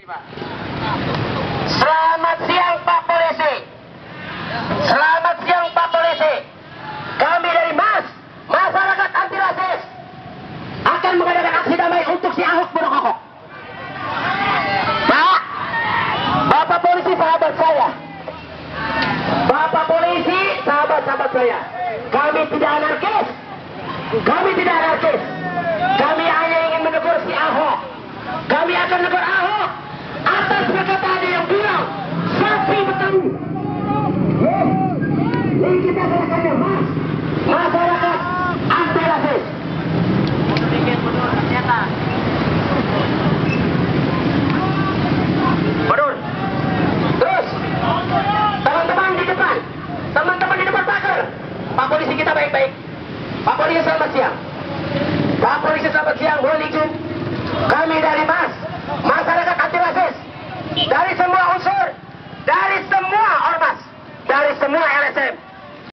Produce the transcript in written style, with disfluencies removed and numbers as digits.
Selamat siang Pak Polisi. Selamat siang Pak Polisi. Kami dari Masyarakat Anti Rasis akan mengadakan aksi damai untuk si Ahok Purwokok. Pak, Bapak Polisi sahabat saya. Bapak Polisi sahabat-sahabat saya. Kami tidak anarkis. Kami tidak anarkis. Kami hanya ingin menegur si Ahok. Kami akan menegur Ahok.